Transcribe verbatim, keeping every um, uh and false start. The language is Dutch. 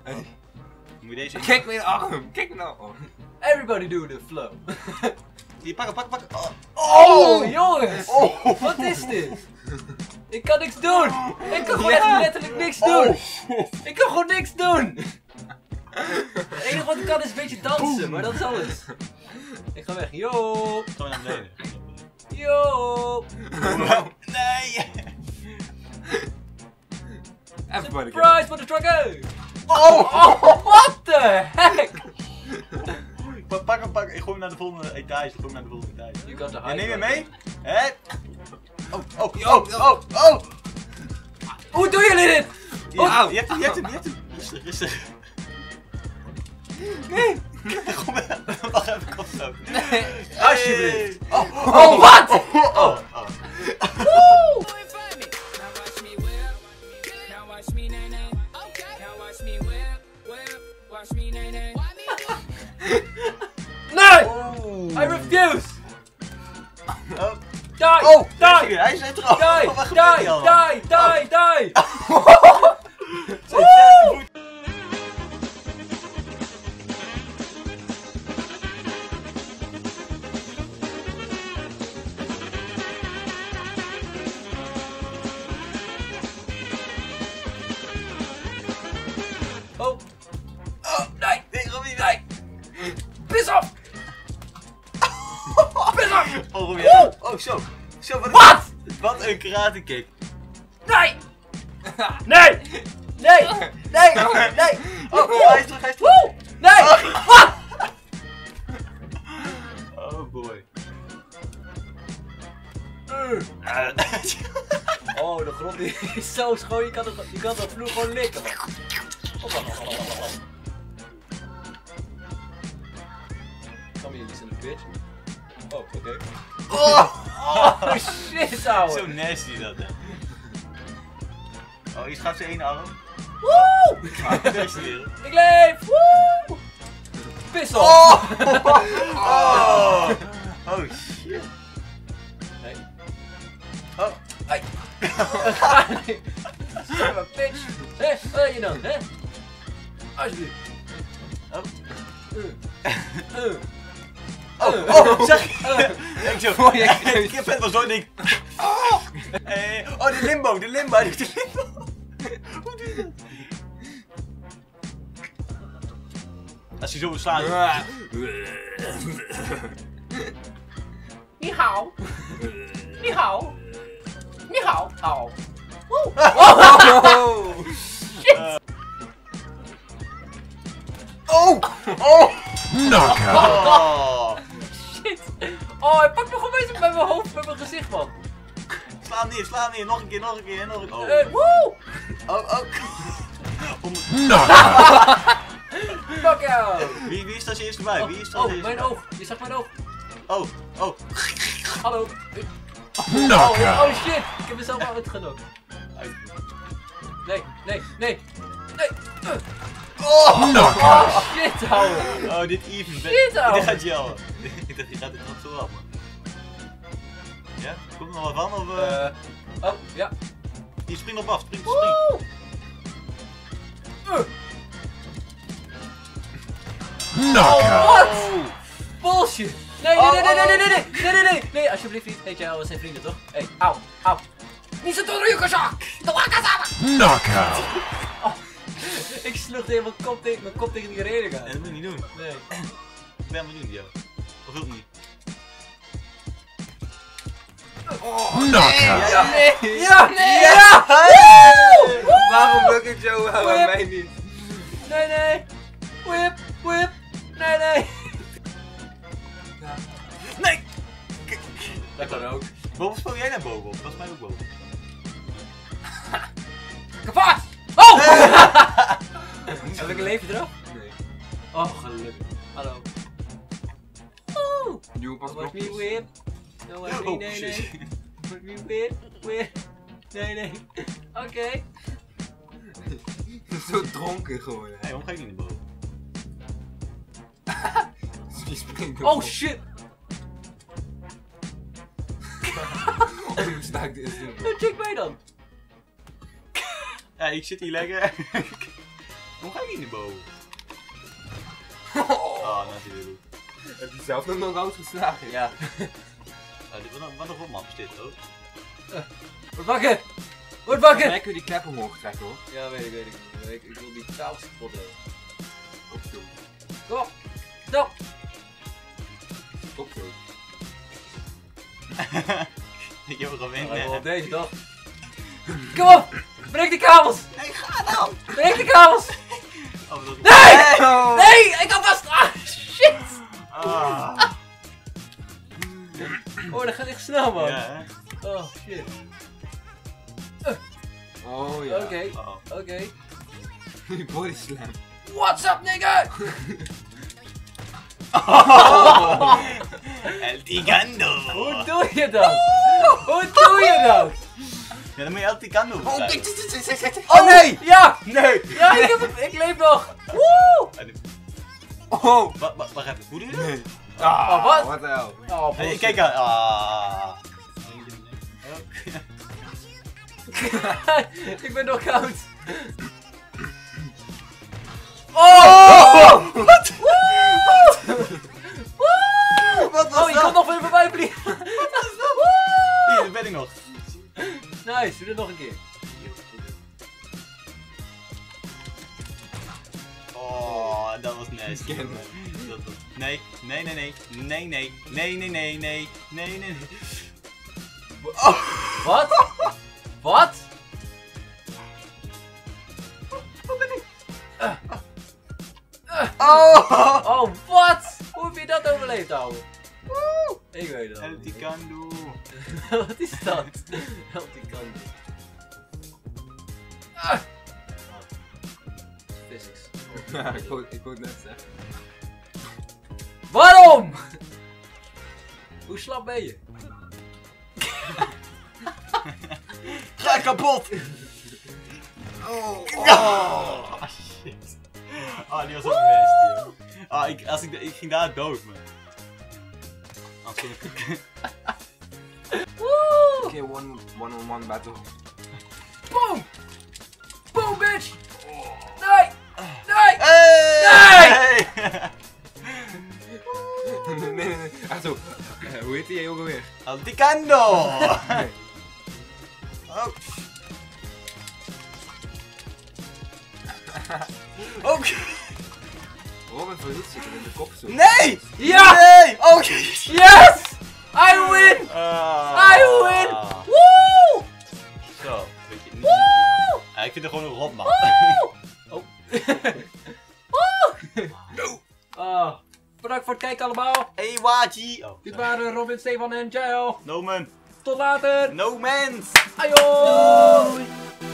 Hey. Moet je deze... Kijk mijn arm, kijk nou. Everybody do the flow. Die pakken, pakken, pakken. Oh, Oh, jongens! oh. Wat is dit? Ik kan niks doen! Ik kan gewoon Ja. echt letterlijk niks doen! Oh. Ik kan gewoon niks doen! Het enige wat ik kan is een beetje dansen, maar dat is alles. Ik ga weg. Yo! Gewoon naar beneden. Yo! Nee! Everybody go. Surprise for the trucker! Oh! Oh, what the heck? Pak pak hem, pak. Ik gooi hem naar de volgende etage. Ik gooi hem naar de volgende etage. You got the Ja, high neem je ground. mee? Hè? Oh, oh, oh, oh, oh! Hoe doen jullie dit? Ja, je hebt hem, je hebt hem, je hebt hem. Rustig, rustig. Nee. Kom maar. Wacht even, kom zo. Alsjeblieft. Oh, Oh, wat? Oh, oh. Woe! Nee! Oh. I refuse! Oh. Die! Oh, daar is Die! hij. Hij zit er al. Die! Wat gebeurt hier allemaal? Die! Die! Die! Die! Zijn sterke voet. Oh! Oh! Nee! Nee, Robby, Nee! Piss off! Piss off! Oh, Robby. Oh, oh, zo. Zo, wat? Wat? Wat een karate kick. Nee! Nee! Nee! Nee! Nee! Oh, hij is terug, hij is terug. Woe! Nee! Wat? Oh boy. Oh, de grond is zo schoon, je kan, het, je kan dat vloer gewoon likken. Come here, you son of a bitch. Oh, oké. Okay. Oh, Oh, shit, ouwe. zo nasty dat, hè. Oh, iets gaat zijn ene arm. Woe! Ah, deze weer. Ik leef! Woe! Piss off! Oh! Oh! Oh shit. Nee. Oh. Hey. Ga niet. Son of a bitch. Hé, wat wil je dan, hè? Alsjeblieft. Oh. Uh. Uh. Oh, oh, zeg Uh. ik zo. Oh, je Ik heb het wel zo ding. Oh! Eh, oh, de limbo, de limbo, de limbo. Hoe doe je dat? Als je zo wil slaan. Ni hao. Ni hao. Ni hao. Hao. Woe! Oh. Shit! Oh! Oh! Knockout. Oh! Shit! Oh, hij pakt me gewoon bezig met mijn hoofd, met mijn gezicht, man. Sla hem neer, sla hem neer. Nog een keer, nog een keer, nog een keer. Oh. Eh, woe! Oh, oh. Om- Knockout. Fuck out! Wie, wie is er als eerste bij? Wie is er als Oh, eerste mijn bij? oog. Je zag mijn oog. Oh, oh. Hallo. Oh, Knockout. oh shit! Ik heb mezelf al uitgenokt. Nee, nee, nee. Nee. Uh. Oh! Knockout. Oh shit, ouwe. Oh, dit even. Shit, ouwe. Dit gaat jou. Ik dacht, je gaat dit nog zo af, man. Ja? Komt er nog wat van? Of, uh... Eh, oh, ja. Die springt op af, springt, springt. Woe! Uh. Knockout. Wat? Oh. Bullshit! Nee, nee, nee, nee, nee, nee, nee, nee, nee, nee, nee, nee, alsjeblieft niet. Weet jij, we zijn vrienden toch? Hé, hey, auw, auw. Niet zo door Yukasha! Knockout. Ik sloeg tegen mijn kop tegen, mijn kop tegen die reling aan. Nee, dat moet je niet doen. Nee. Ik ben benieuwd, jou. Of wil ik niet? Knockout. Ja, nee! Ja, nee! Ja! Woe! Waarom lukt het zo wel aan Whip. mij niet? Nee, nee! Whip, whip! Nee, nee! Nee! Dat kan ook. Boven speel jij naar boven op? Dat is mij ook boven. Kapot! Oh! Heb ik een leven eraf? Nee. Oh, gelukkig. Hallo. Oeh! Nieuwe pas Watch me whip. No, watch me, Oh, nee, shit. nee. Watch me whip, whip. Nee, nee. Oké. Okay. Zo dronken gewoon. Hé, waarom ga ik niet naar boven? Die springt Oh shit! Oh, hoe sta ik dit in? Nou, check mij dan. Ja, ik zit hier lekker. Hoe ga je niet naar boven? Oh. Ah, natuurlijk. Heb je zelf nog knock-out geslagen? Ja. Ah, dit- wat een- Wat een rotmap is dit, hoor. Word wakker! Word wakker! Mij kun je die klep omhoog trekken hoor. Ja, weet ik, weet ik. Ik, ik wil die kabels kapot hebben. Op zo. Kom! Stop! Op zo. Ik heb er gewend, Oh, ik wil hè. op deze toch? Kom op! Breek die kabels! Nee, ga dan! Breek die kabels! Oh, dat... Nee! Oh. Nee! Ik kan vast! Ah, shit! Ah. Oh, dat gaat echt snel, man. Ja, hè? Oh, shit. Oh ja. Oké, Uh-oh. oké. Die body slam. What's up, nigga? El Tigando! Hoe doe je dat? Hoe doe je dat? Ja, dan moet je El Tigando Oh, gebruiken. kijk, Oh nee! Ja! Nee! Ja, ik, heb het, ik leef nog! Woe! Oh! Wacht, wacht, wacht even. Hoe doe je dat? Nee. Oh, wat? Wat de hel? Oh, Hey, bullshit. kijk aan. Ah. Ik ben nog koud. Oh! Wat? Wat was Oh, je dat? kan nog even voorbij vliegen. Hier, daar ben ik nog. Nice, doe dit nog een keer. Oh, dat was nasty. Ken Dat was... Nee, nee, nee, nee. Nee, nee. Nee, nee, nee, nee. Nee, nee, nee. Oh. Wat? Wat? Oh. Oh, wat? Hoe heb je dat overleefd, ouwe? Ik weet het al. El Tigando. Wat is dat? El Tigando. Ah. Physics. Ja, ik wou ik wou het net zeggen. Waarom? Hoe slap ben je? Ga kapot. Oh! Oh, shit. Ah, die was ook nasty, joh. Ah, ik, als ik, ik ging daar dood, man. Als ik... Woe! Oké, one, one on one battle. Boom! Boom, bitch! Nee! Nee! Hey! Nee, nee, nee. Ach zo. Eh, hoe heet die ook alweer? El Tigando! Nee. Oh. Ook. Robin verliet zich in de kop zo. Nee! Ja! Nee! Oh, Yes! I win! Ah. I win! Woe! Zo, weet je niet. Woe! Ja, ik vind het gewoon een rotman. Oh. Ah, bedankt voor het kijken allemaal. Hey, Waji! Oh, Dit sorry. waren Robin, Stefan en Jael. No man. Tot later. No mans! Ajo!